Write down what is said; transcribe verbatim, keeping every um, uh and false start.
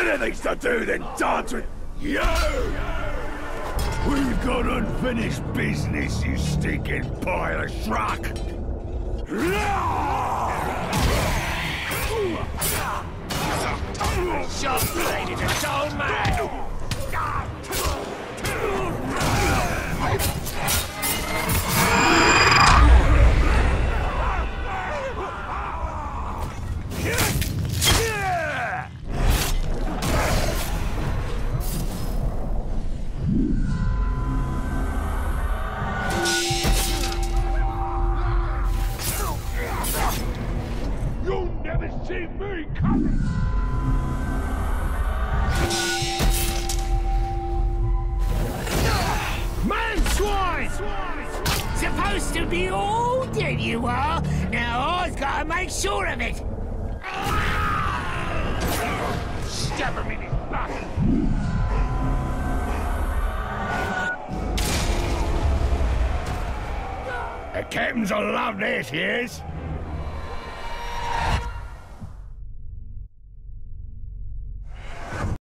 better things to do than dance with you! We've got unfinished business, you stinking pile of schmuck! Shot lady to soul man! You'll never see me coming! Man swine! Supposed to be all dead you are. Now I've got to make sure of it. Stab him in his back. The captains will love this, yes?